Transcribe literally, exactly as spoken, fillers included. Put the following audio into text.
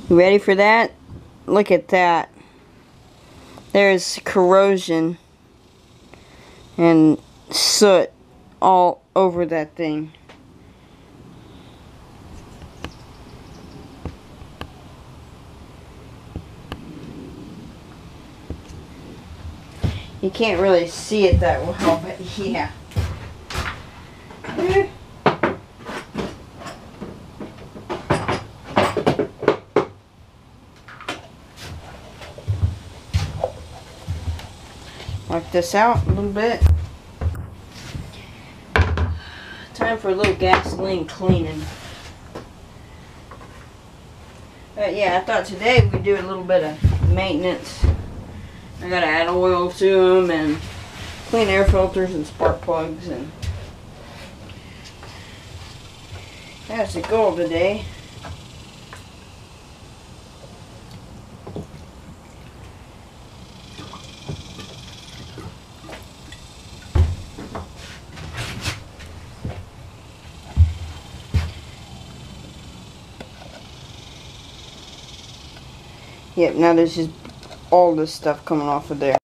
You ready for that? Look at that. There's corrosion and soot all over that thing. You can't really see it that well, but yeah. Wipe this out a little bit. Time for a little gasoline cleaning. But yeah, I thought today we'd do a little bit of maintenance. I gotta add oil to them and clean air filters and spark plugs, and that's the goal today. Yep, now there's just all this stuff coming off of there.